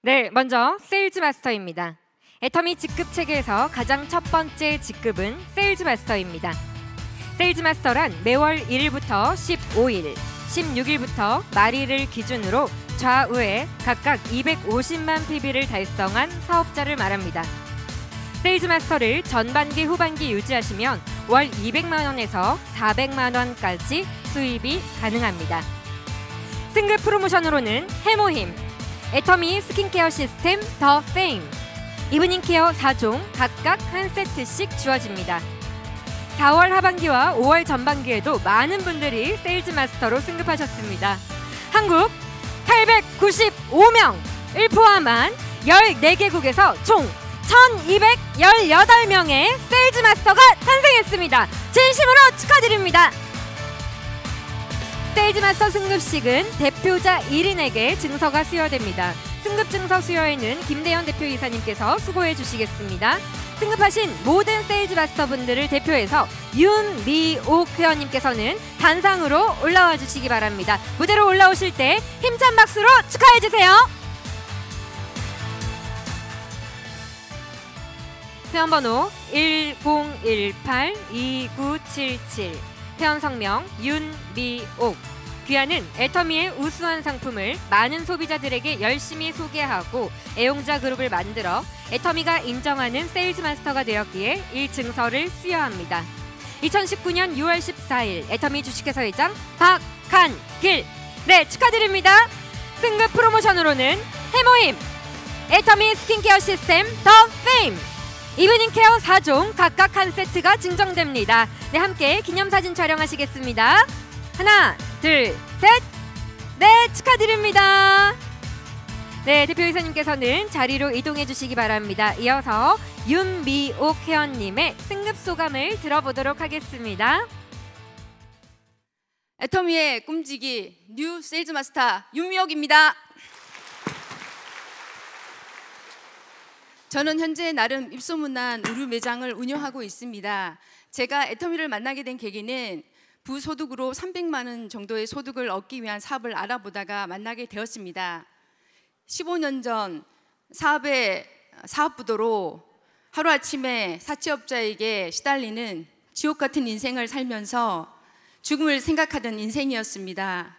네, 먼저 세일즈 마스터입니다. 애터미 직급 체계에서 가장 첫 번째 직급은 세일즈 마스터입니다. 세일즈 마스터란 매월 1일부터 15일, 16일부터 말일을 기준으로 좌우에 각각 250만 PB를 달성한 사업자를 말합니다. 세일즈 마스터를 전반기, 후반기 유지하시면 월 200만 원에서 400만 원까지 수입이 가능합니다. 승급 프로모션으로는 해모힘, 애터미 스킨케어 시스템 더 페임, 이브닝 케어 4종 각각 한 세트씩 주어집니다. 4월 하반기와 5월 전반기에도 많은 분들이 세일즈 마스터로 승급하셨습니다. 한국 895명을 포함한 14개국에서 총 1218명의 세일즈 마스터가 탄생했습니다. 진심으로 축하드립니다. 세일즈 마스터 승급식은 대표자 1인에게 증서가 수여됩니다. 승급 증서 수여에는 김대현 대표이사님께서 수고해 주시겠습니다. 승급하신 모든 세일즈 마스터 분들을 대표해서 윤미옥 회원님께서는 단상으로 올라와 주시기 바랍니다. 무대로 올라오실 때 힘찬 박수로 축하해 주세요. 회원번호 1018-2977, 회원 성명 윤미옥. 귀하는 애터미의 우수한 상품을 많은 소비자들에게 열심히 소개하고 애용자 그룹을 만들어 애터미가 인정하는 세일즈 마스터가 되었기에 이 증서를 수여합니다. 2019년 6월 14일 애터미 주식회사 회장 박한길. 네, 축하드립니다. 승급 프로모션으로는 해모힘, 애터미 스킨케어 시스템 더 페임, 이브닝 케어 4종 각각 한 세트가 증정됩니다. 네, 함께 기념사진 촬영하시겠습니다. 하나, 둘, 셋. 네, 축하드립니다. 네, 대표이사님께서는 자리로 이동해 주시기 바랍니다. 이어서 윤미옥 회원님의 승급 소감을 들어보도록 하겠습니다. 애터미의 꿈지기 뉴 세일즈 마스터 윤미옥입니다. 저는 현재 나름 입소문난 의류 매장을 운영하고 있습니다. 제가 애터미를 만나게 된 계기는 부소득으로 300만 원 정도의 소득을 얻기 위한 사업을 알아보다가 만나게 되었습니다. 15년 전 사업의 사업부도로 하루아침에 사채업자에게 시달리는 지옥 같은 인생을 살면서 죽음을 생각하던 인생이었습니다.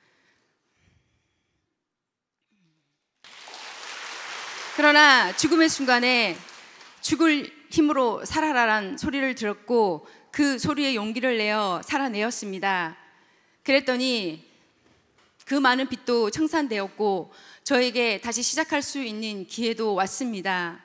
그러나 죽음의 순간에 죽을 힘으로 살아라란 소리를 들었고 그 소리에 용기를 내어 살아내었습니다. 그랬더니 그 많은 빚도 청산되었고 저에게 다시 시작할 수 있는 기회도 왔습니다.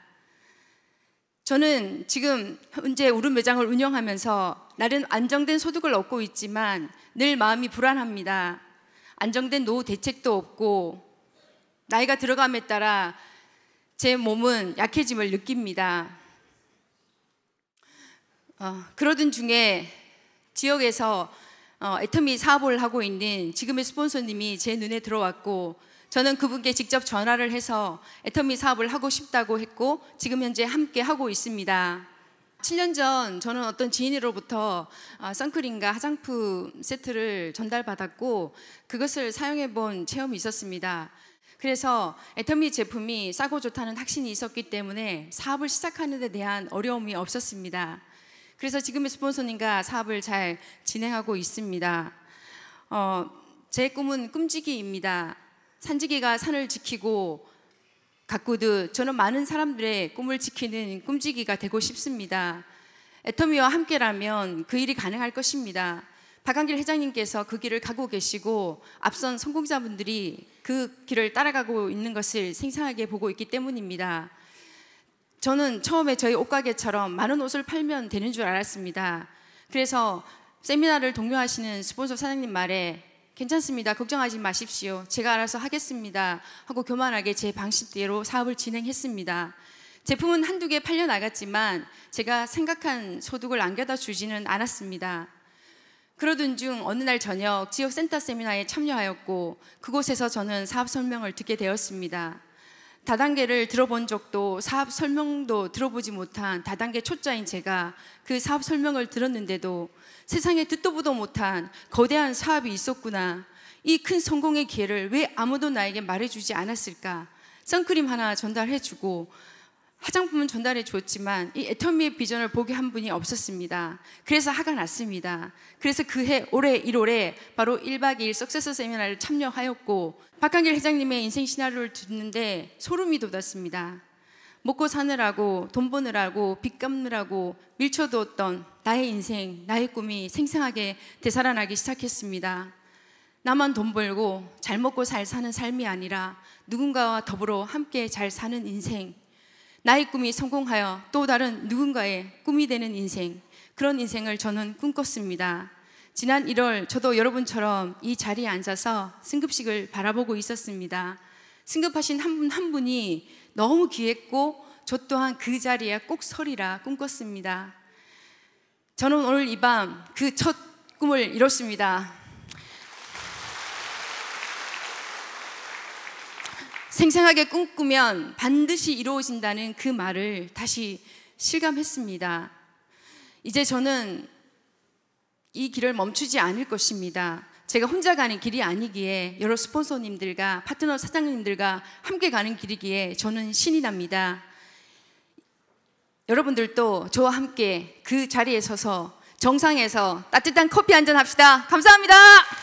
저는 지금 현재 울음 매장을 운영하면서 나름 안정된 소득을 얻고 있지만 늘 마음이 불안합니다. 안정된 노후 대책도 없고 나이가 들어감에 따라 제 몸은 약해짐을 느낍니다. 그러던 중에 지역에서 애터미 사업을 하고 있는 지금의 스폰서님이 제 눈에 들어왔고 저는 그분께 직접 전화를 해서 애터미 사업을 하고 싶다고 했고 지금 현재 함께 하고 있습니다. 7년 전 저는 어떤 지인으로부터 선크림과 화장품 세트를 전달받았고 그것을 사용해 본 체험이 있었습니다. 그래서 애터미 제품이 싸고 좋다는 확신이 있었기 때문에 사업을 시작하는 데 대한 어려움이 없었습니다. 그래서 지금의 스폰서님과 사업을 잘 진행하고 있습니다. 제 꿈은 꿈지기입니다. 산지기가 산을 지키고 가꾸듯 저는 많은 사람들의 꿈을 지키는 꿈지기가 되고 싶습니다. 애터미와 함께라면 그 일이 가능할 것입니다. 박한길 회장님께서 그 길을 가고 계시고 앞선 성공자분들이 그 길을 따라가고 있는 것을 생생하게 보고 있기 때문입니다. 저는 처음에 저희 옷가게처럼 많은 옷을 팔면 되는 줄 알았습니다. 그래서 세미나를 독려하시는 스폰서 사장님 말에 괜찮습니다. 걱정하지 마십시오. 제가 알아서 하겠습니다. 하고 교만하게 제 방식대로 사업을 진행했습니다. 제품은 한두 개 팔려 나갔지만 제가 생각한 소득을 안겨다 주지는 않았습니다. 그러던 중 어느 날 저녁 지역 센터 세미나에 참여하였고 그곳에서 저는 사업 설명을 듣게 되었습니다. 다단계를 들어본 적도 사업 설명도 들어보지 못한 다단계 초짜인 제가 그 사업 설명을 들었는데도 세상에 듣도 보도 못한 거대한 사업이 있었구나. 이 큰 성공의 기회를 왜 아무도 나에게 말해주지 않았을까 선크림 하나 전달해주고 화장품은 전달해 줬지만 이 애터미의 비전을 보게 한 분이 없었습니다. 그래서 화가 났습니다. 그래서 그해 올해 1월에 바로 1박 2일 석세서 세미나를 참여하였고 박한길 회장님의 인생 시나리오를 듣는데 소름이 돋았습니다. 먹고 사느라고 돈 버느라고 빚 갚느라고 밀쳐두었던 나의 인생, 나의 꿈이 생생하게 되살아나기 시작했습니다. 나만 돈 벌고 잘 먹고 잘 사는 삶이 아니라 누군가와 더불어 함께 잘 사는 인생, 나의 꿈이 성공하여 또 다른 누군가의 꿈이 되는 인생, 그런 인생을 저는 꿈꿨습니다. 지난 1월 저도 여러분처럼 이 자리에 앉아서 승급식을 바라보고 있었습니다. 승급하신 한 분 한 분이 너무 귀했고 저 또한 그 자리에 꼭 서리라 꿈꿨습니다. 저는 오늘 이 밤 그 첫 꿈을 이뤘습니다. 생생하게 꿈꾸면 반드시 이루어진다는 그 말을 다시 실감했습니다. 이제 저는 이 길을 멈추지 않을 것입니다. 제가 혼자 가는 길이 아니기에 여러 스폰서님들과 파트너 사장님들과 함께 가는 길이기에 저는 신이 납니다. 여러분들도 저와 함께 그 자리에 서서 정상에서 따뜻한 커피 한잔 합시다. 감사합니다.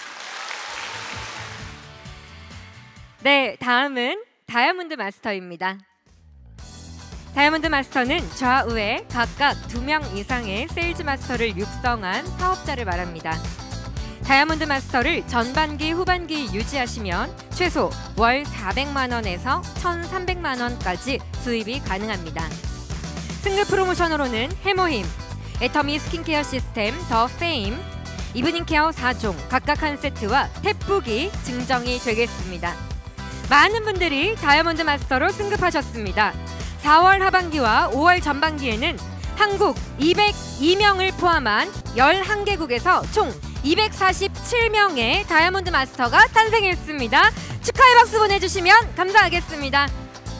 네, 다음은 다이아몬드 마스터입니다. 다이아몬드 마스터는 좌우에 각각 2명 이상의 세일즈 마스터를 육성한 사업자를 말합니다. 다이아몬드 마스터를 전반기, 후반기 유지하시면 최소 월 400만 원에서 1,300만 원까지 수입이 가능합니다. 승급 프로모션으로는 해모힘, 애터미 스킨케어 시스템 더 페임, 이브닝 케어 4종 각각 한 세트와 탭북이 증정이 되겠습니다. 많은 분들이 다이아몬드 마스터로 승급하셨습니다. 4월 하반기와 5월 전반기에는 한국 202명을 포함한 11개국에서 총 247명의 다이아몬드 마스터가 탄생했습니다. 축하의 박수 보내주시면 감사하겠습니다.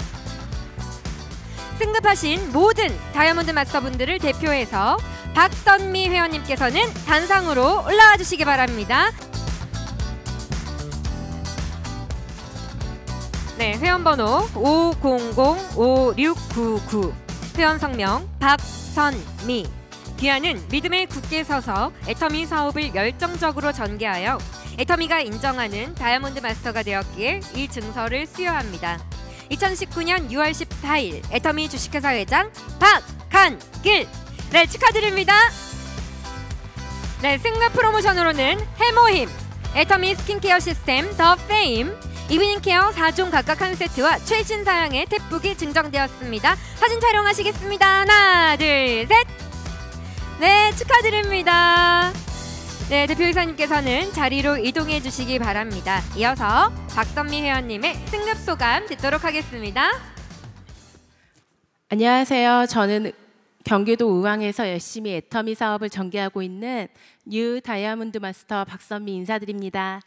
승급하신 모든 다이아몬드 마스터분들을 대표해서 박선미 회원님께서는 단상으로 올라와 주시기 바랍니다. 네, 회원번호 5005699, 회원 성명 박선미. 귀하는 믿음에 굳게 서서 애터미 사업을 열정적으로 전개하여 애터미가 인정하는 다이아몬드 마스터가 되었기에 이 증서를 수여합니다. 2019년 6월 14일 애터미 주식회사 회장 박한길. 네, 축하드립니다. 네, 승급 프로모션으로는 해모힘, 애터미 스킨케어 시스템 더 페임, 이브닝 케어 4종 각각 한 세트와 최신 사양의 탭북이 증정되었습니다. 사진 촬영하시겠습니다. 하나, 둘, 셋. 네, 축하드립니다. 네, 대표이사님께서는 자리로 이동해 주시기 바랍니다. 이어서 박선미 회원님의 승급 소감 듣도록 하겠습니다. 안녕하세요. 저는 경기도 의왕에서 열심히 애터미 사업을 전개하고 있는 뉴 다이아몬드 마스터 박선미 인사드립니다.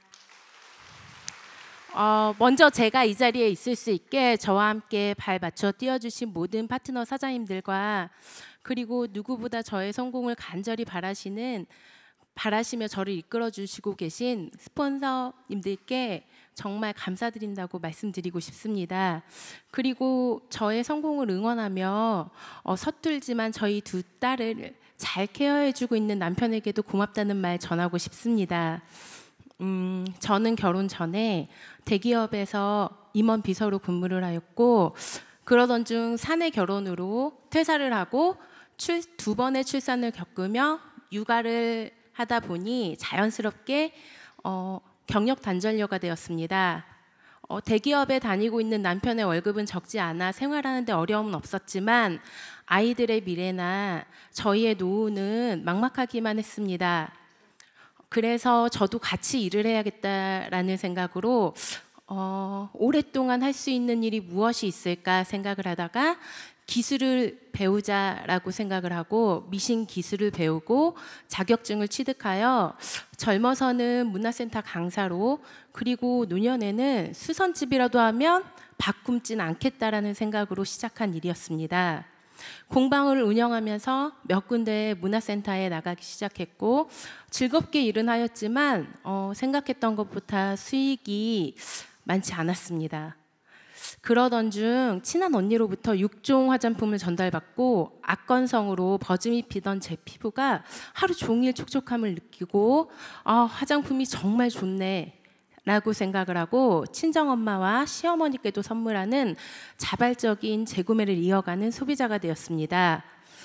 먼저 제가 이 자리에 있을 수 있게 저와 함께 발 맞춰 뛰어주신 모든 파트너 사장님들과 그리고 누구보다 저의 성공을 간절히 바라시며 저를 이끌어주시고 계신 스폰서님들께 정말 감사드린다고 말씀드리고 싶습니다. 그리고 저의 성공을 응원하며 서툴지만 저희 두 딸을 잘 케어해주고 있는 남편에게도 고맙다는 말 전하고 싶습니다. 저는 결혼 전에 대기업에서 임원 비서로 근무를 하였고 그러던 중 사내 결혼으로 퇴사를 하고 두 번의 출산을 겪으며 육아를 하다 보니 자연스럽게 경력 단절녀가 되었습니다. 대기업에 다니고 있는 남편의 월급은 적지 않아 생활하는 데 어려움은 없었지만 아이들의 미래나 저희의 노후는 막막하기만 했습니다. 그래서 저도 같이 일을 해야겠다라는 생각으로 오랫동안 할 수 있는 일이 무엇이 있을까 생각을 하다가 기술을 배우자라고 생각을 하고 미신 기술을 배우고 자격증을 취득하여 젊어서는 문화센터 강사로 그리고 노년에는 수선집이라도 하면 밥 굶진 않겠다라는 생각으로 시작한 일이었습니다. 공방을 운영하면서 몇 군데의 문화센터에 나가기 시작했고 즐겁게 일은 하였지만 생각했던 것보다 수익이 많지 않았습니다. 그러던 중 친한 언니로부터 6종 화장품을 전달받고 악건성으로 버짐이 피던 제 피부가 하루 종일 촉촉함을 느끼고 화장품이 정말 좋네 라고 생각을 하고 친정엄마와 시어머니께도 선물하는 자발적인 재구매를 이어가는 소비자가 되었습니다.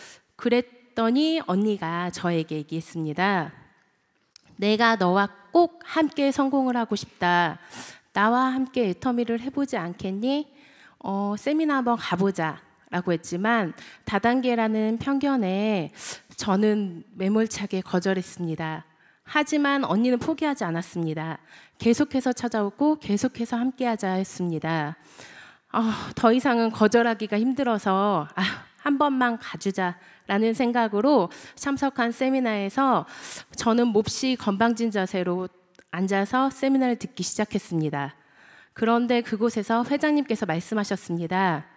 그랬더니 언니가 저에게 얘기했습니다. 내가 너와 꼭 함께 성공을 하고 싶다. 나와 함께 애터미를 해보지 않겠니? 세미나 한번 가보자 라고 했지만 다단계라는 편견에 저는 매몰차게 거절했습니다. 하지만 언니는 포기하지 않았습니다. 계속해서 찾아오고 계속해서 함께하자 했습니다. 더 이상은 거절하기가 힘들어서 한 번만 가주자라는 생각으로 참석한 세미나에서 저는 몹시 건방진 자세로 앉아서 세미나를 듣기 시작했습니다. 그런데 그곳에서 회장님께서 말씀하셨습니다.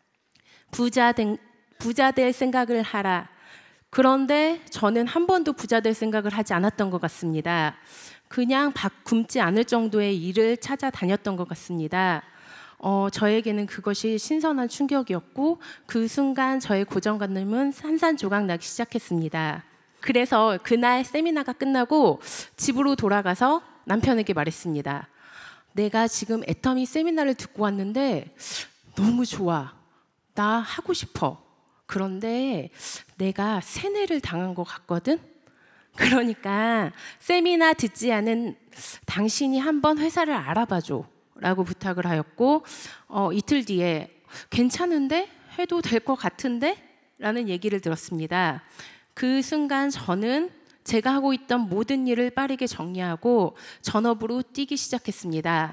부자 될 생각을 하라. 그런데 저는 한 번도 부자 될 생각을 하지 않았던 것 같습니다. 그냥 밥 굶지 않을 정도의 일을 찾아다녔던 것 같습니다. 저에게는 그것이 신선한 충격이었고 그 순간 저의 고정관념은 산산조각 나기 시작했습니다. 그래서 그날 세미나가 끝나고 집으로 돌아가서 남편에게 말했습니다. 내가 지금 애터미 세미나를 듣고 왔는데 너무 좋아. 나 하고 싶어. 그런데 내가 세뇌를 당한 것 같거든? 그러니까 세미나 듣지 않은 당신이 한번 회사를 알아봐줘 라고 부탁을 하였고 이틀 뒤에 괜찮은데? 해도 될 것 같은데? 라는 얘기를 들었습니다. 그 순간 저는 제가 하고 있던 모든 일을 빠르게 정리하고 전업으로 뛰기 시작했습니다.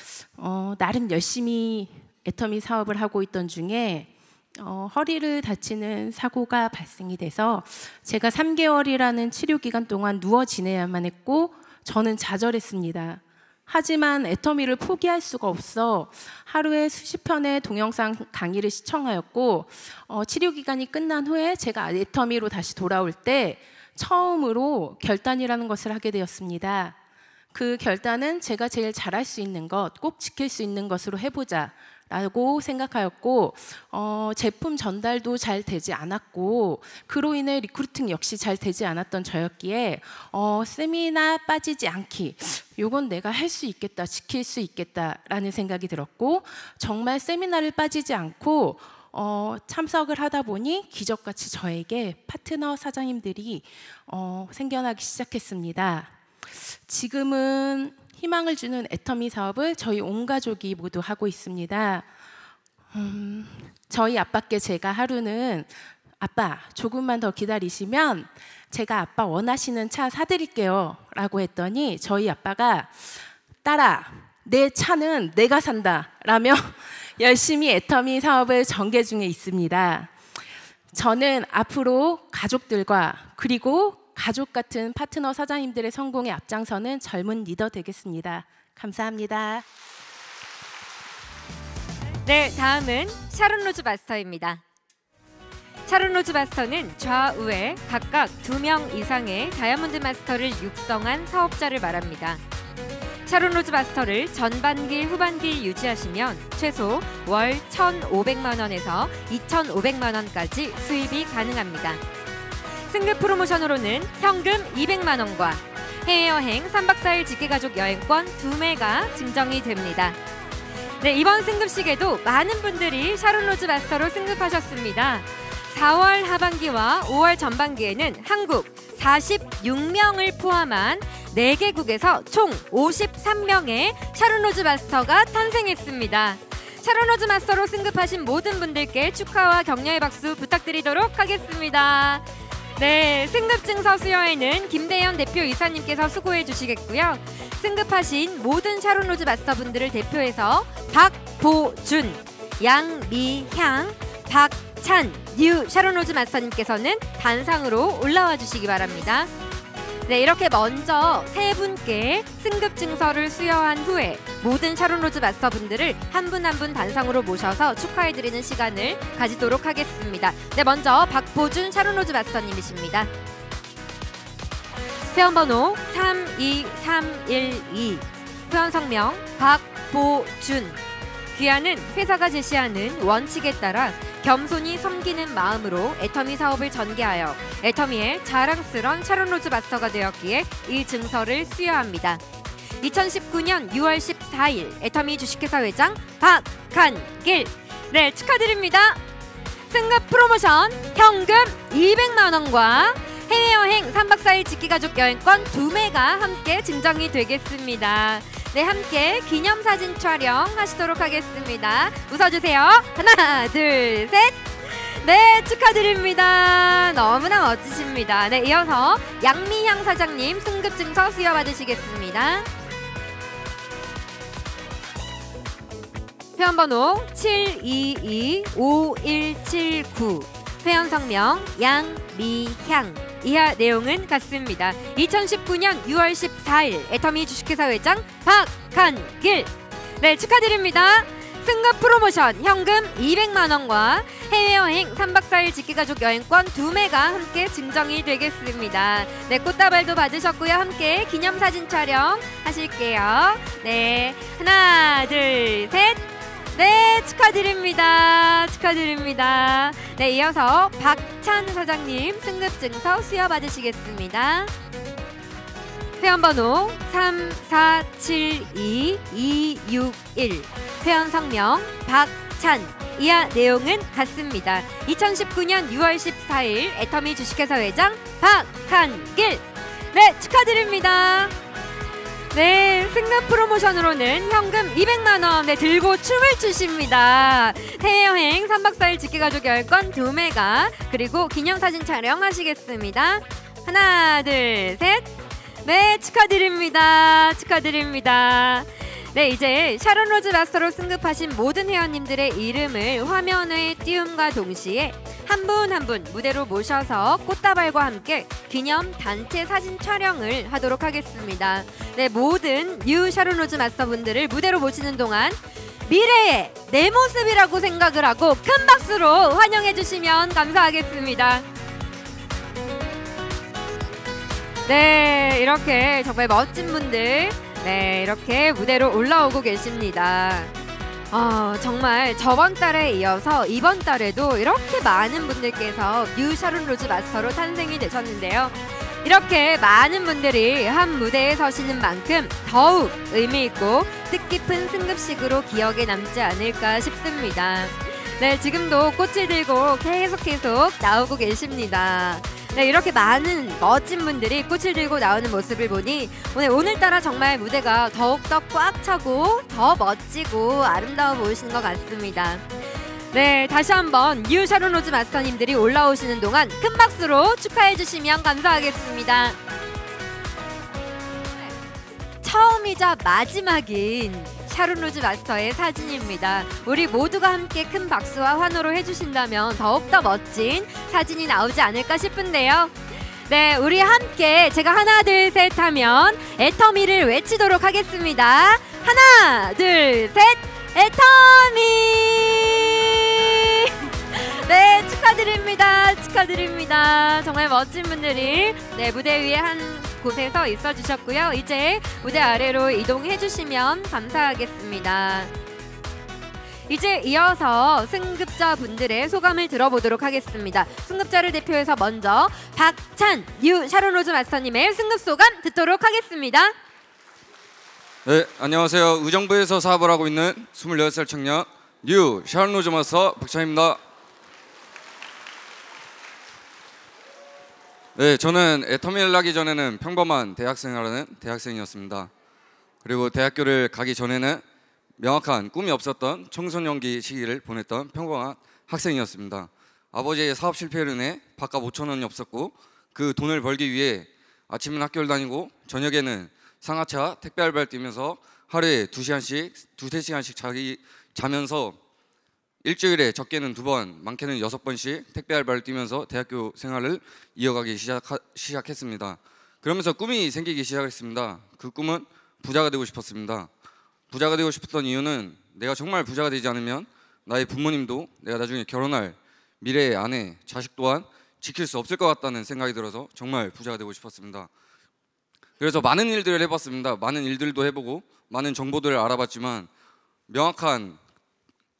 나름 열심히 애터미 사업을 하고 있던 중에 허리를 다치는 사고가 발생이 돼서 제가 3개월이라는 치료 기간 동안 누워 지내야만 했고 저는 좌절했습니다. 하지만 애터미를 포기할 수가 없어 하루에 수십 편의 동영상 강의를 시청하였고 치료 기간이 끝난 후에 제가 애터미로 다시 돌아올 때 처음으로 결단이라는 것을 하게 되었습니다. 그 결단은 제가 제일 잘할 수 있는 것, 꼭 지킬 수 있는 것으로 해보자 라고 생각하였고 제품 전달도 잘 되지 않았고 그로 인해 리크루팅 역시 잘 되지 않았던 저였기에 세미나 빠지지 않기, 이건 내가 할 수 있겠다, 지킬 수 있겠다라는 생각이 들었고 정말 세미나를 빠지지 않고 참석을 하다 보니 기적같이 저에게 파트너 사장님들이 생겨나기 시작했습니다. 지금은 희망을 주는 애터미 사업을 저희 온 가족이 모두 하고 있습니다. 저희 아빠께 제가 하루는 아빠 조금만 더 기다리시면 제가 아빠 원하시는 차 사드릴게요 라고 했더니 저희 아빠가 딸아 내 차는 내가 산다 라며 열심히 애터미 사업을 전개 중에 있습니다. 저는 앞으로 가족들과 그리고 가족 같은 파트너 사장님들의 성공에 앞장서는 젊은 리더 되겠습니다. 감사합니다. 네, 다음은 샤론 로즈 마스터입니다. 샤론 로즈 마스터는 좌우에 각각 2명 이상의 다이아몬드 마스터를 육성한 사업자를 말합니다. 샤론 로즈 마스터를 전반기, 후반기 유지하시면 최소 월 1,500만 원에서 2,500만 원까지 수입이 가능합니다. 승급 프로모션으로는 현금 200만 원과 해외여행 3박 4일 직계가족 여행권 2매가 증정이 됩니다. 네, 이번 승급식에도 많은 분들이 샤론 로즈 마스터로 승급하셨습니다. 4월 하반기와 5월 전반기에는 한국 46명을 포함한 4개국에서 총 53명의 샤론 로즈 마스터가 탄생했습니다. 샤론 로즈 마스터로 승급하신 모든 분들께 축하와 격려의 박수 부탁드리도록 하겠습니다. 네, 승급증서 수여에는 김대현 대표이사님께서 수고해 주시겠고요. 승급하신 모든 샤론 로즈 마스터분들을 대표해서 박보준, 양미향, 박찬, 뉴 샤론 로즈 마스터님께서는 단상으로 올라와 주시기 바랍니다. 네, 이렇게 먼저 3분께 승급 증서를 수여한 후에 모든 샤론 로즈 마스터분들을 한 분 한 분 단상으로 모셔서 축하해드리는 시간을 가지도록 하겠습니다. 네, 먼저 박보준 샤론 로즈 마스터님이십니다. 회원번호 32312, 회원 성명 박보준, 귀하는 회사가 제시하는 원칙에 따라 겸손히 섬기는 마음으로 애터미 사업을 전개하여 애터미의 자랑스런 샤론 로즈 마스터가 되었기에 이 증서를 수여합니다. 2019년 6월 14일 애터미 주식회사 회장 박한길. 네, 축하드립니다. 승급 프로모션 현금 200만 원과 해외여행 3박 4일 직기가족 여행권 2매가 함께 증정이 되겠습니다. 네, 함께 기념사진 촬영하시도록 하겠습니다. 웃어주세요. 하나, 둘, 셋. 네, 축하드립니다. 너무나 멋지십니다. 네, 이어서 양미향 사장님 승급증서 수여받으시겠습니다. 회원번호 7225179, 회원성명 양미향. 이하 내용은 같습니다. 2019년 6월 14일 애터미 주식회사 회장 박한길. 네, 축하드립니다. 승급 프로모션 현금 200만 원과 해외여행 3박 4일 직기가족 여행권 2매가 함께 증정이 되겠습니다. 네, 꽃다발도 받으셨고요. 함께 기념사진 촬영 하실게요. 네, 하나, 둘, 셋. 네, 축하드립니다. 축하드립니다. 네, 이어서 박찬 사장님 승급증서 수여받으시겠습니다. 회원번호 3472261, 회원성명 박찬. 이하 내용은 같습니다. 2019년 6월 14일 애터미 주식회사 회장 박한길. 네, 축하드립니다. 네, 승급 프로모션으로는 현금 200만 원 네, 들고 춤을 추십니다. 해외여행 3박 4일 직기가족 여행권 2매가, 그리고 기념사진 촬영하시겠습니다. 하나, 둘, 셋. 네, 축하드립니다. 축하드립니다. 네, 이제 샤론 로즈 마스터로 승급하신 모든 회원님들의 이름을 화면에 띄움과 동시에 한 분 한 분 무대로 모셔서 꽃다발과 함께 기념 단체 사진 촬영을 하도록 하겠습니다. 네, 모든 뉴 샤론 로즈 마스터 분들을 무대로 모시는 동안 미래의 내 모습이라고 생각을 하고 큰 박수로 환영해 주시면 감사하겠습니다. 네, 이렇게 정말 멋진 분들 네, 이렇게 무대로 올라오고 계십니다. 정말 저번 달에 이어서 이번 달에도 이렇게 많은 분들께서 뉴 샤론 로즈 마스터로 탄생이 되셨는데요. 이렇게 많은 분들이 한 무대에 서시는 만큼 더욱 의미있고 뜻깊은 승급식으로 기억에 남지 않을까 싶습니다. 네, 지금도 꽃을 들고 계속 나오고 계십니다. 네, 이렇게 많은 멋진 분들이 꽃을 들고 나오는 모습을 보니 오늘따라 정말 무대가 더욱더 꽉 차고 더 멋지고 아름다워 보이시는 것 같습니다. 네, 다시 한번 뉴 샤론 로즈 마스터님들이 올라오시는 동안 큰 박수로 축하해 주시면 감사하겠습니다. 처음이자 마지막인 샤론 로즈 마스터의 사진입니다. 우리 모두가 함께 큰 박수와 환호로 해주신다면 더욱더 멋진 사진이 나오지 않을까 싶은데요. 네, 우리 함께 제가 하나 둘 셋 하면 애터미를 외치도록 하겠습니다. 하나 둘 셋, 애터미. 네, 축하드립니다. 축하드립니다. 정말 멋진 분들이 네, 무대 위에 한 곳에서 있어 주셨고요. 이제 무대 아래로 이동해 주시면 감사하겠습니다. 이제 이어서 승급자 분들의 소감을 들어보도록 하겠습니다. 승급자를 대표해서 먼저 박찬 뉴 샤론 로즈 마스터님의 승급 소감 듣도록 하겠습니다. 네, 안녕하세요. 의정부에서 사업을 하고 있는 28살 청년 뉴 샤론 로즈 마스터 박찬입니다. 네, 저는 애터미를 하기 전에는 평범한 대학생활하는 대학생이었습니다. 그리고 대학교를 가기 전에는 명확한 꿈이 없었던 청소년기 시기를 보냈던 평범한 학생이었습니다. 아버지의 사업 실패로 인해 밥값 5천 원이 없었고 그 돈을 벌기 위해 아침은 학교를 다니고 저녁에는 상하차 택배 알바를 뛰면서 하루에 2-3 시간씩 자면서 일주일에 적게는 2번, 많게는 6번씩 택배 알바를 뛰면서 대학교 생활을 이어가기 시작했습니다. 그러면서 꿈이 생기기 시작했습니다. 그 꿈은 부자가 되고 싶었습니다. 부자가 되고 싶었던 이유는 내가 정말 부자가 되지 않으면 나의 부모님도 내가 나중에 결혼할 미래의 아내, 자식 또한 지킬 수 없을 것 같다는 생각이 들어서 정말 부자가 되고 싶었습니다. 그래서 많은 일들을 해봤습니다. 많은 일들도 해보고 많은 정보들을 알아봤지만 명확한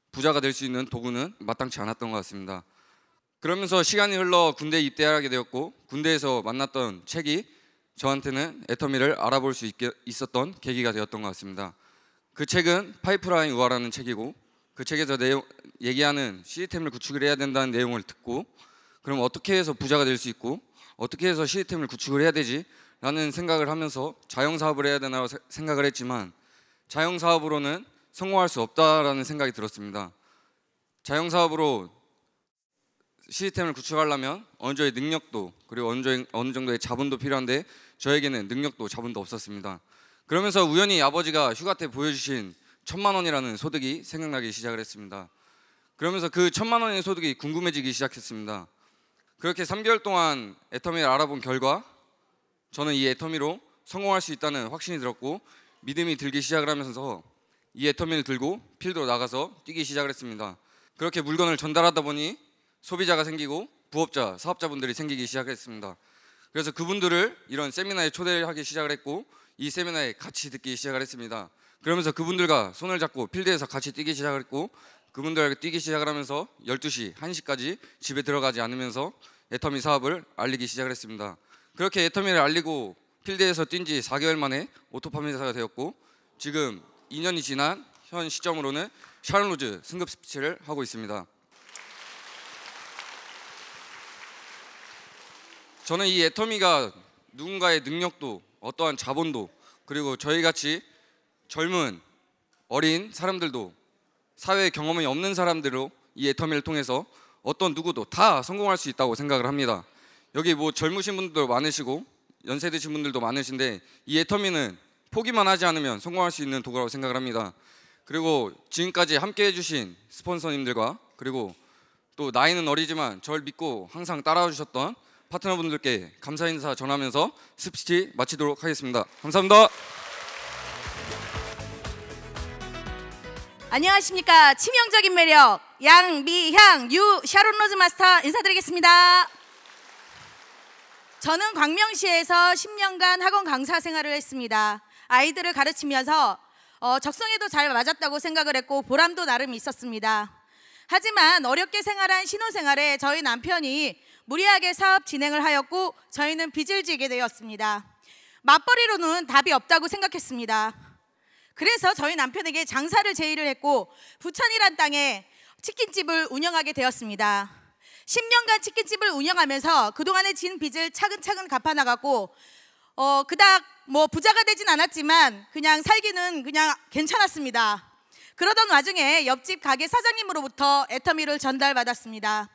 부자가 될 수 있는 도구는 마땅치 않았던 것 같습니다. 그러면서 시간이 흘러 군대에 입대하게 되었고 군대에서 만났던 책이 저한테는 애터미를 알아볼 수 있었던 계기가 되었던 것 같습니다. 그 책은 파이프라인 우화라는 책이고 그 책에서 얘기하는 시스템을 구축을 해야 된다는 내용을 듣고 그럼 어떻게 해서 부자가 될 수 있고 어떻게 해서 시스템을 구축을 해야 되지? 라는 생각을 하면서 자영사업을 해야 되나 생각을 했지만 자영사업으로는 성공할 수 없다라는 생각이 들었습니다. 자영사업으로 시스템을 구축하려면 어느 정도의 능력도 그리고 어느 정도의 자본도 필요한데 저에게는 능력도 자본도 없었습니다. 그러면서 우연히 아버지가 휴가 때 보여주신 1,000만 원이라는 소득이 생각나기 시작을 했습니다. 그러면서 그 1,000만 원의 소득이 궁금해지기 시작했습니다. 그렇게 3개월 동안 애터미를 알아본 결과 저는 이 애터미로 성공할 수 있다는 확신이 들었고 믿음이 들기 시작을 하면서 이 애터미를 들고 필드로 나가서 뛰기 시작을 했습니다. 그렇게 물건을 전달하다 보니 소비자가 생기고 부업자, 사업자분들이 생기기 시작했습니다. 그래서 그분들을 이런 세미나에 초대하기 시작을 했고 이 세미나에 같이 듣기 시작을 했습니다. 그러면서 그분들과 손을 잡고 필드에서 같이 뛰기 시작을 했고 그분들과 뛰기 시작을 하면서 12시, 1시까지 집에 들어가지 않으면서 애터미 사업을 알리기 시작을 했습니다. 그렇게 애터미를 알리고 필드에서 뛴 지 4개월 만에 오토 판매사가 되었고 지금 2년이 지난 현 시점으로는 샤론 로즈 승급 스피치를 하고 있습니다. 저는 이 애터미가 누군가의 능력도 어떠한 자본도 그리고 저희같이 젊은 어린 사람들도 사회에 경험이 없는 사람들로 이 애터미를 통해서 어떤 누구도 다 성공할 수 있다고 생각을 합니다. 여기 뭐 젊으신 분들도 많으시고 연세 드신 분들도 많으신데 이 애터미는 포기만 하지 않으면 성공할 수 있는 도구라고 생각을 합니다. 그리고 지금까지 함께 해주신 스폰서님들과 그리고 또 나이는 어리지만 저를 믿고 항상 따라와 주셨던 파트너분들께 감사 인사 전하면서 스피치 마치도록 하겠습니다. 감사합니다. 안녕하십니까. 치명적인 매력 양미향 유 샤론 로즈 마스터 인사드리겠습니다. 저는 광명시에서 10년간 학원 강사 생활을 했습니다. 아이들을 가르치면서 적성에도 잘 맞았다고 생각을 했고 보람도 나름 있었습니다. 하지만 어렵게 생활한 신혼생활에 저희 남편이 무리하게 사업 진행을 하였고 저희는 빚을 지게 되었습니다. 맞벌이로는 답이 없다고 생각했습니다. 그래서 저희 남편에게 장사를 제의를 했고 부천이란 땅에 치킨집을 운영하게 되었습니다. 10년간 치킨집을 운영하면서 그동안에 진 빚을 차근차근 갚아나갔고 그닥 뭐 부자가 되진 않았지만 그냥 살기는 그냥 괜찮았습니다. 그러던 와중에 옆집 가게 사장님으로부터 애터미를 전달받았습니다.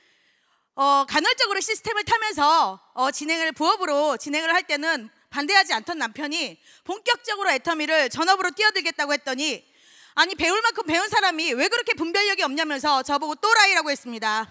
간헐적으로 시스템을 타면서 부업으로 진행을 할 때는 반대하지 않던 남편이 본격적으로 애터미를 전업으로 뛰어들겠다고 했더니 아니 배울 만큼 배운 사람이 왜 그렇게 분별력이 없냐면서 저보고 또라이라고 했습니다.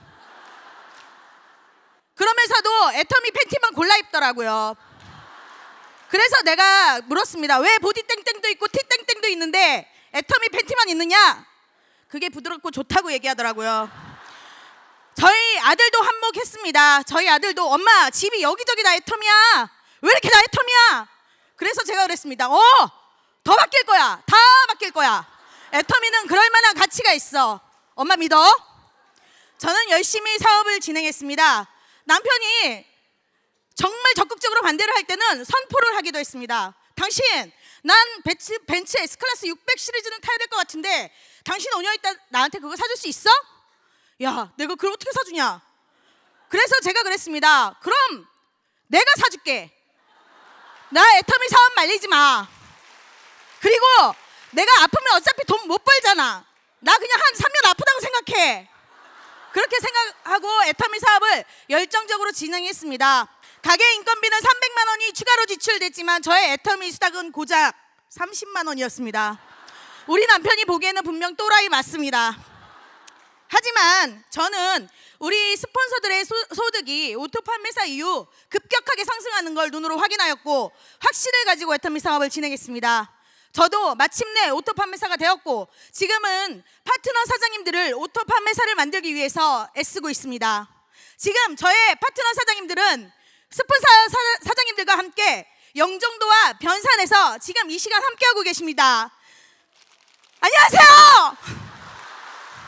그러면서도 애터미 팬티만 골라 입더라고요. 그래서 내가 물었습니다. 왜 보디 땡땡도 있고 티 땡땡도 있는데 애터미 팬티만 있느냐? 그게 부드럽고 좋다고 얘기하더라고요. 저희 아들도 한몫했습니다. 저희 아들도 엄마 집이 여기저기 다 애터미야. 왜 이렇게 다 애터미야? 그래서 제가 그랬습니다. 더 바뀔 거야. 다 바뀔 거야. 애터미는 그럴 만한 가치가 있어. 엄마 믿어? 저는 열심히 사업을 진행했습니다. 남편이 정말 적극적으로 반대를 할 때는 선포를 하기도 했습니다. 당신, 난 벤츠 S클래스 600 시리즈는 타야 될 것 같은데 당신 5년 있다 나한테 그거 사줄 수 있어? 야, 내가 그걸 어떻게 사주냐? 그래서 제가 그랬습니다. 그럼 내가 사줄게. 나 애터미 사업 말리지 마. 그리고 내가 아프면 어차피 돈 못 벌잖아. 나 그냥 한 3년 아프다고 생각해. 그렇게 생각하고 애터미 사업을 열정적으로 진행했습니다. 가게 인건비는 300만 원이 추가로 지출됐지만 저의 애터미 수당은 고작 30만 원이었습니다. 우리 남편이 보기에는 분명 또라이 맞습니다. 하지만 저는 우리 스폰서들의 소득이 오토 판매사 이후 급격하게 상승하는 걸 눈으로 확인하였고 확신을 가지고 애터미 사업을 진행했습니다. 저도 마침내 오토 판매사가 되었고 지금은 파트너 사장님들을 오토 판매사를 만들기 위해서 애쓰고 있습니다. 지금 저의 파트너 사장님들은 스폰서 사장님들과 함께 영종도와 변산에서 지금 이 시간 함께하고 계십니다. 안녕하세요.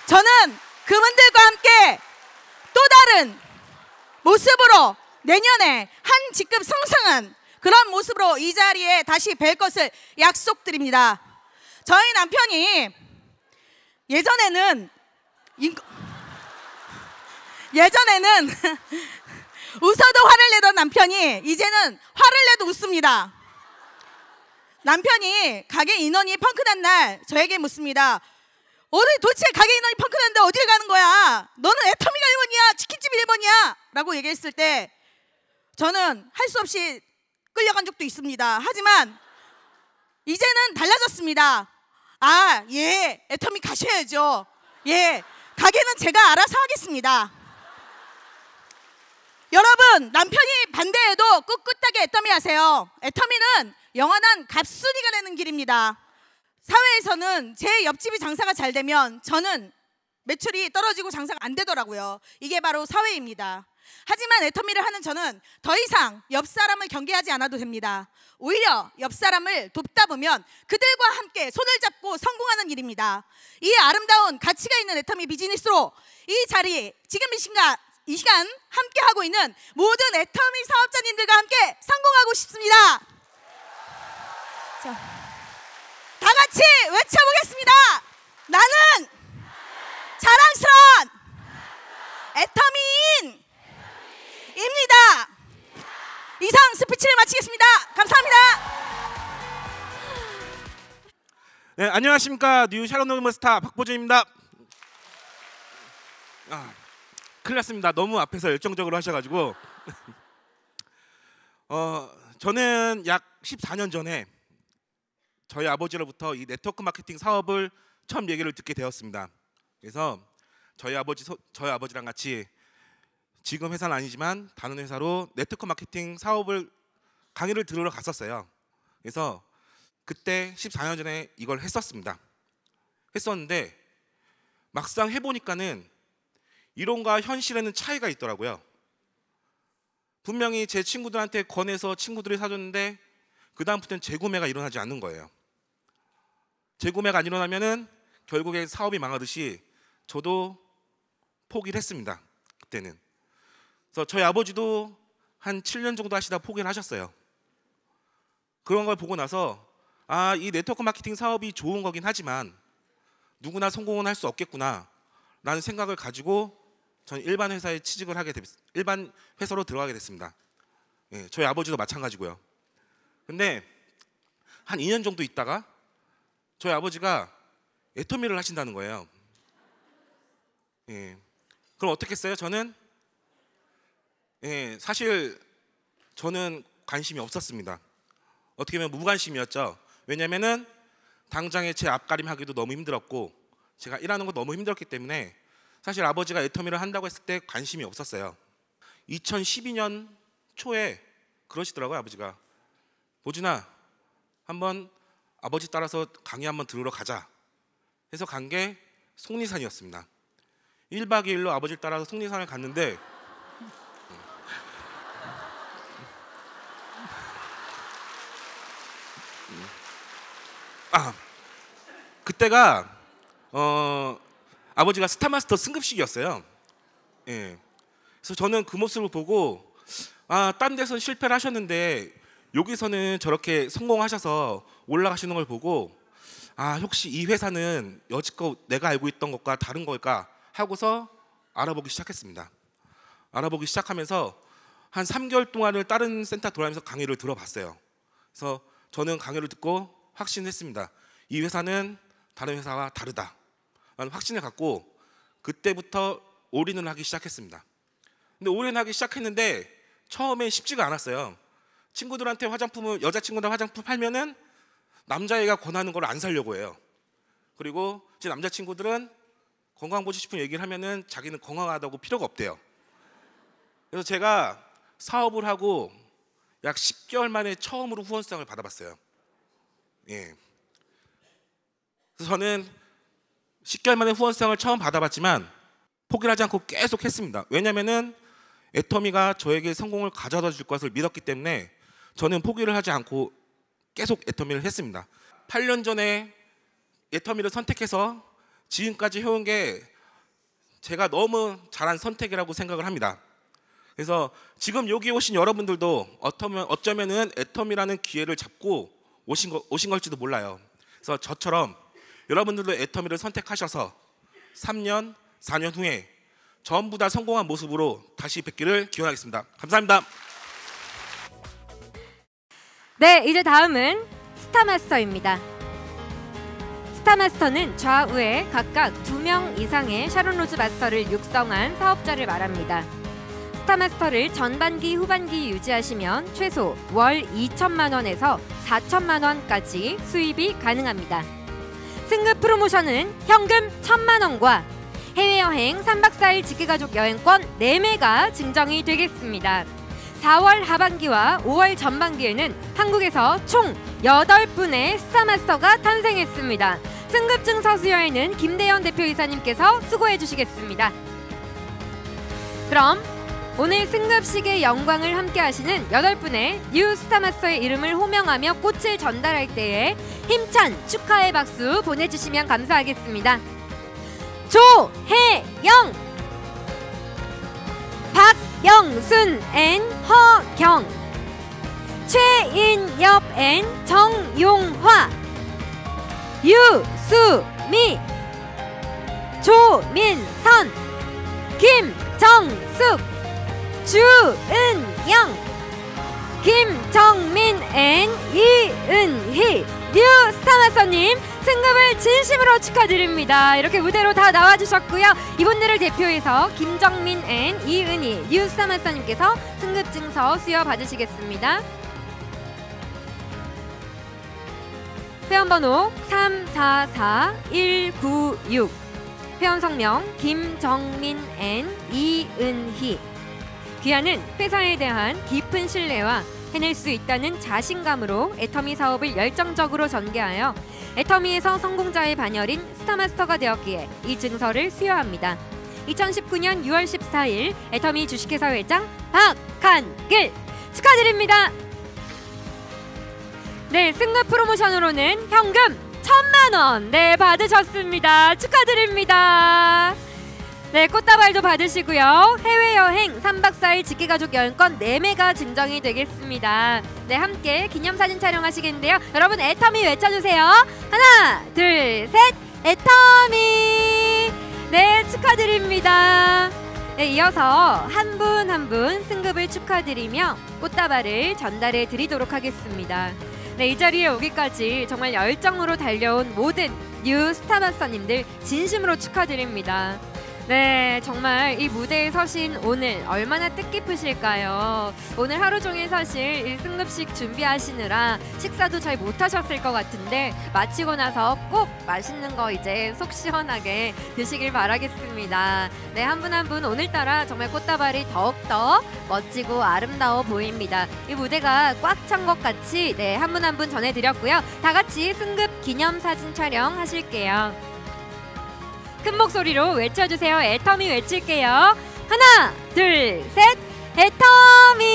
저는 그분들과 함께 또 다른 모습으로 내년에 한 직급 상승한 그런 모습으로 이 자리에 다시 뵐 것을 약속드립니다. 저희 남편이 예전에는 웃어도 화를 내던 남편이 이제는 화를 내도 웃습니다. 남편이 가게 인원이 펑크난 날 저에게 묻습니다. 도대체 가게 인원이 펑크났는데 어디를 가는 거야? 너는 애터미가 1번이야? 치킨집 1번이야? 라고 얘기했을 때 저는 할 수 없이 끌려간 적도 있습니다. 하지만 이제는 달라졌습니다. 아, 예, 애터미 가셔야죠. 예, 가게는 제가 알아서 하겠습니다. 여러분, 남편이 반대해도 꿋꿋하게 애터미 하세요. 애터미는 영원한 갑순이가 되는 길입니다. 사회에서는 제 옆집이 장사가 잘 되면 저는 매출이 떨어지고 장사가 안 되더라고요. 이게 바로 사회입니다. 하지만 애터미를 하는 저는 더 이상 옆 사람을 경계하지 않아도 됩니다. 오히려 옆 사람을 돕다 보면 그들과 함께 손을 잡고 성공하는 일입니다. 이 아름다운 가치가 있는 애터미 비즈니스로 이 자리, 지금 이 시간 함께 하고 있는 모든 애터미 사업자님들과 함께 성공하고 싶습니다. 자, 다 같이 외쳐보겠습니다. 나는 자랑스러운 애터미인입니다. 이상 스피치를 마치겠습니다. 감사합니다. 네, 안녕하십니까. 뉴 샤론 노브스타 박보준입니다. 큰일 났습니다. 너무 앞에서 열정적으로 하셔가지고 저는 약 14년 전에 저희 아버지로부터 이 네트워크 마케팅 사업을 처음 얘기를 듣게 되었습니다. 그래서 저희 아버지랑 같이 지금 회사는 아니지만 다른 회사로 네트워크 마케팅 사업을 강의를 들으러 갔었어요. 그래서 그때 14년 전에 이걸 했었는데 막상 해보니까는 이론과 현실에는 차이가 있더라고요. 분명히 제 친구들한테 권해서 친구들이 사줬는데 그 다음부터는 재구매가 일어나지 않는 거예요. 재구매가 안 일어나면은 결국에 사업이 망하듯이 저도 포기를 했습니다. 그때는. 그래서 저희 아버지도 한 7년 정도 하시다 포기를 하셨어요. 그런 걸 보고 나서 이 네트워크 마케팅 사업이 좋은 거긴 하지만 누구나 성공은 할 수 없겠구나 라는 생각을 가지고 저는 일반 회사에 취직을 일반 회사로 들어가게 됐습니다. 예, 저희 아버지도 마찬가지고요. 근데 한 2년 정도 있다가 저희 아버지가 애터미를 하신다는 거예요. 예, 그럼 어떻게 했어요? 저는 사실 저는 관심이 없었습니다. 어떻게 보면 무관심이었죠. 왜냐면은 당장에 제 앞가림 하기도 너무 힘들었고 제가 일하는 거 너무 힘들었기 때문에 사실 아버지가 애터미를 한다고 했을 때 관심이 없었어요. 2012년 초에 그러시더라고요. 아버지가 보준아 한번 아버지 따라서 강의 한번 들으러 가자 해서 간 게 속리산이었습니다. 1박 2일로 아버지를 따라서 속리산을 갔는데 그때가 아버지가 스타마스터 승급식이었어요. 예. 그래서 저는 그 모습을 보고 딴 데서는 실패를 하셨는데 여기서는 저렇게 성공하셔서 올라가시는 걸 보고 혹시 이 회사는 여지껏 내가 알고 있던 것과 다른 걸까 하고서 알아보기 시작했습니다. 알아보기 시작하면서 한 3개월 동안을 다른 센터 돌아다니면서 강의를 들어봤어요. 그래서 저는 강의를 듣고 확신했습니다. 이 회사는 다른 회사와 다르다 라는 확신을 갖고 그때부터 올인을 하기 시작했습니다. 근데 올인하기 시작했는데 처음에 쉽지가 않았어요. 친구들한테 여자친구들 화장품 팔면은 남자애가 권하는 걸 안 사려고 해요. 그리고 제 남자친구들은 건강보조식품 얘기를 하면은 자기는 건강하다고 필요가 없대요. 그래서 제가 사업을 하고 약 10개월 만에 처음으로 후원성을 받아봤어요. 예. 그래서 저는 10개월 만에 후원성을 처음 받아봤지만 포기를 하지 않고 계속 했습니다. 왜냐면은 애터미가 저에게 성공을 가져다 줄 것을 믿었기 때문에 저는 포기를 하지 않고 계속 애터미를 했습니다. 8년 전에 애터미를 선택해서 지금까지 해온 게 제가 너무 잘한 선택이라고 생각을 합니다. 그래서 지금 여기 오신 여러분들도 어쩌면은 애텀이라는 기회를 잡고 오신 걸지도 몰라요. 그래서 저처럼 여러분들도 애터미를 선택하셔서 3년, 4년 후에 전부 다 성공한 모습으로 다시 뵙기를 기원하겠습니다. 감사합니다. 네, 이제 다음은 스타마스터입니다. 스타마스터는 좌우에 각각 2명 이상의 샤론 로즈 마스터를 육성한 사업자를 말합니다. 스타마스터를 전반기, 후반기 유지하시면 최소 월 2천만 원에서 4천만 원까지 수입이 가능합니다. 승급 프로모션은 현금 1,000만 원과 해외여행 3박 4일 직계가족 여행권 4매가 증정이 되겠습니다. 4월 하반기와 5월 전반기에는 한국에서 총 8분의 스타마스터가 탄생했습니다. 승급증서 수여에는 김대현 대표이사님께서 수고해 주시겠습니다. 그럼 오늘 승급식의 영광을 함께 하시는 8분의 뉴 스타마스터의 이름을 호명하며 꽃을 전달할 때에 힘찬 축하의 박수 보내주시면 감사하겠습니다. 조혜영, 박영순 앤 허경, 최인엽 앤 정용화, 유수미, 조민선, 김정숙, 주은영, 김정민 앤 이은희 뉴 스타마스터님 승급을 진심으로 축하드립니다. 이렇게 무대로 다 나와주셨고요. 이분들을 대표해서 김정민 앤 이은희 뉴 스타마스터님께서 승급증서 수여 받으시겠습니다. 회원번호 344196, 회원성명 김정민 앤 이은희. 귀하는 회사에 대한 깊은 신뢰와 해낼 수 있다는 자신감으로 애터미 사업을 열정적으로 전개하여 애터미에서 성공자의 반열인 스타마스터가 되었기에 이 증서를 수여합니다. 2019년 6월 14일 애터미 주식회사 회장 박한길 축하드립니다. 네, 승급 프로모션으로는 현금 1,000만 원 네 받으셨습니다. 축하드립니다. 네, 꽃다발도 받으시고요. 해외여행 3박 4일 직계가족 여행권 4매가 증정이 되겠습니다. 네, 함께 기념사진 촬영하시겠는데요. 여러분 애터미 외쳐주세요. 하나, 둘, 셋, 애터미. 네, 축하드립니다. 네, 이어서 한 분 한 분 승급을 축하드리며 꽃다발을 전달해 드리도록 하겠습니다. 네, 이 자리에 오기까지 정말 열정으로 달려온 모든 뉴 스타마스터님들 진심으로 축하드립니다. 네, 정말 이 무대에 서신 오늘 얼마나 뜻깊으실까요? 오늘 하루 종일 사실 이 승급식 준비하시느라 식사도 잘 못하셨을 것 같은데 마치고 나서 꼭 맛있는 거 이제 속 시원하게 드시길 바라겠습니다. 네, 한 분 한 분 오늘따라 정말 꽃다발이 더욱더 멋지고 아름다워 보입니다. 이 무대가 꽉 찬 것 같이 네, 한 분 한 분 전해드렸고요. 다 같이 승급 기념사진 촬영 하실게요. 큰 목소리로 외쳐주세요. 애터미 외칠게요. 하나, 둘, 셋, 애터미.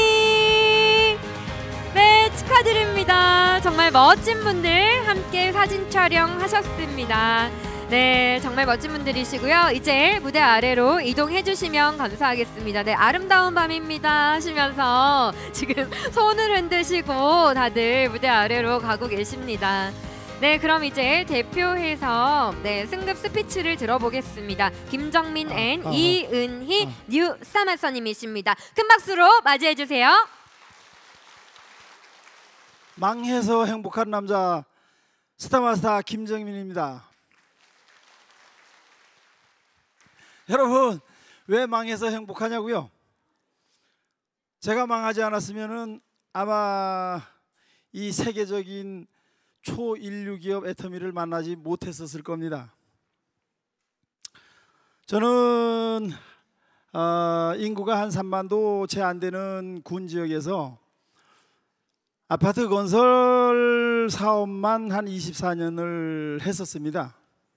네, 축하드립니다. 정말 멋진 분들 함께 사진 촬영하셨습니다. 네, 정말 멋진 분들이시고요. 이제 무대 아래로 이동해 주시면 감사하겠습니다. 네, 아름다운 밤입니다 하시면서 지금 손을 흔드시고 다들 무대 아래로 가고 계십니다. 네, 그럼 이제 대표해서 네, 승급 스피치를 들어보겠습니다. 김정민 앤 이은희 뉴 스타마스터님이십니다. 큰 박수로 맞이해 주세요. 망해서 행복한 남자 스타마스터 김정민입니다. 여러분, 왜 망해서 행복하냐고요? 제가 망하지 않았으면은 아마 이 세계적인 초인류 기업 애터미를 만나지 못했었을 겁니다. 저는 인구가 한 3만도 채 안 되는 군 지역에서 아파트 건설 사업만 한 24년을 했었습니다.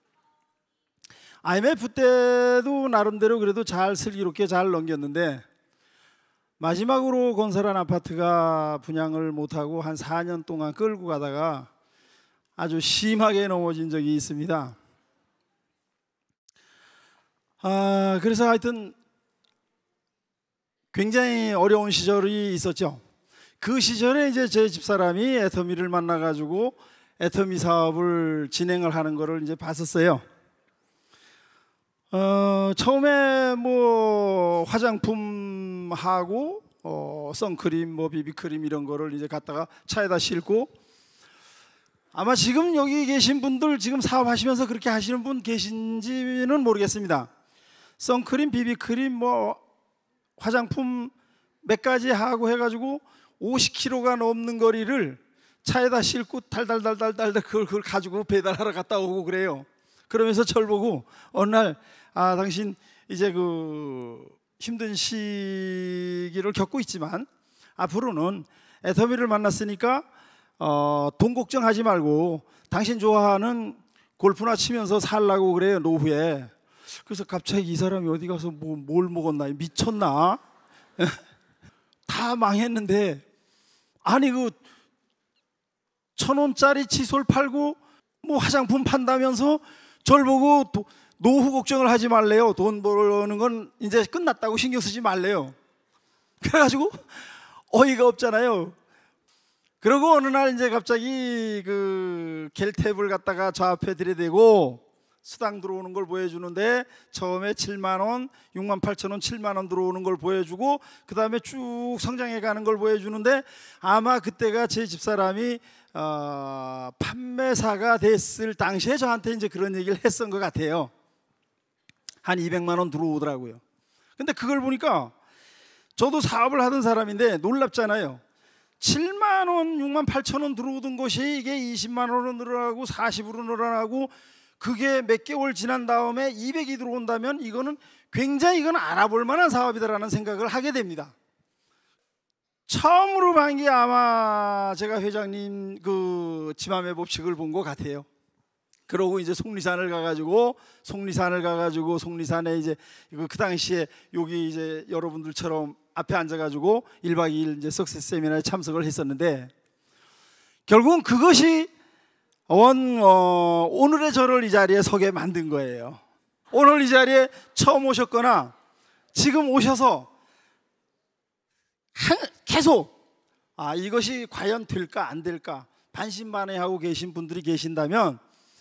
IMF 때도 나름대로 그래도 잘 슬기롭게 잘 넘겼는데 마지막으로 건설한 아파트가 분양을 못하고 한 4년 동안 끌고 가다가 아주 심하게 넘어진 적이 있습니다. 그래서 하여튼 굉장히 어려운 시절이 있었죠. 그 시절에 이제 제 집사람이 애터미를 만나가지고 애터미 사업을 진행을 하는 거를 이제 봤었어요. 처음에 뭐 화장품하고 선크림, 뭐 비비크림 이런 거를 이제 갖다가 차에다 싣고, 아마 지금 여기 계신 분들 지금 사업하시면서 그렇게 하시는 분 계신지는 모르겠습니다. 선크림, 비비크림, 뭐 화장품 몇 가지 하고 해가지고 50km가 넘는 거리를 차에다 싣고 달달달달달 그걸 가지고 배달하러 갔다 오고 그래요. 그러면서 저를 보고 어느 날 당신 이제 그 힘든 시기를 겪고 있지만 앞으로는 애터미를 만났으니까 돈 걱정하지 말고 당신 좋아하는 골프나 치면서 살라고 그래요, 노후에. 그래서 갑자기 이 사람이 어디 가서 뭘 먹었나, 미쳤나? 다 망했는데, 아니 그 1,000원짜리 칫솔 팔고 뭐 화장품 판다면서 절 보고 노후 걱정을 하지 말래요. 돈 버는 건 이제 끝났다고 신경 쓰지 말래요. 그래가지고 어이가 없잖아요. 그러고 어느 날 이제 갑자기 그 겔탭을 갖다가 저 앞에 들이대고 수당 들어오는 걸 보여주는데, 처음에 7만 원, 6만 8천 원, 7만 원 들어오는 걸 보여주고 그 다음에 쭉 성장해 가는 걸 보여주는데, 아마 그때가 제 집사람이 판매사가 됐을 당시에 저한테 이제 그런 얘기를 했던 것 같아요. 한 200만 원 들어오더라고요. 근데 그걸 보니까 저도 사업을 하던 사람인데 놀랍잖아요. 7만 원, 6만 8천 원 들어오던 것이 이게 20만 원으로 늘어나고 40으로 늘어나고, 그게 몇 개월 지난 다음에 200이 들어온다면 이거는 굉장히 이건 알아볼 만한 사업이다라는 생각을 하게 됩니다. 처음으로 본 게 아마 제가 회장님 그 지맘의 법칙을 본 것 같아요. 그러고 이제 속리산을 가가지고 속리산에 이제 그 당시에 여기 이제 여러분들처럼 앞에 앉아가지고 1박 2일 이제 석세스 세미나에 참석을 했었는데, 결국은 그것이 오늘의 저를 이 자리에 서게 만든 거예요. 오늘 이 자리에 처음 오셨거나 지금 오셔서 계속 이것이 과연 될까 안 될까 반신반의하고 계신 분들이 계신다면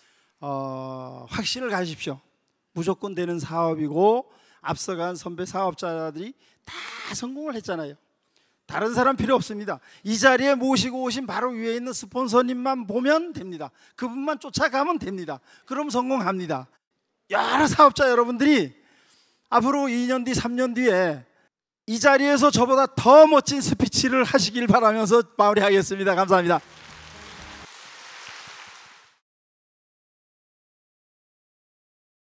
확신을 가지십시오. 무조건 되는 사업이고, 앞서간 선배 사업자들이 다 성공을 했잖아요. 다른 사람 필요 없습니다. 이 자리에 모시고 오신 바로 위에 있는 스폰서님만 보면 됩니다. 그분만 쫓아가면 됩니다. 그럼 성공합니다. 여러 사업자 여러분들이 앞으로 2년 뒤, 3년 뒤에 이 자리에서 저보다 더 멋진 스피치를 하시길 바라면서 마무리하겠습니다. 감사합니다.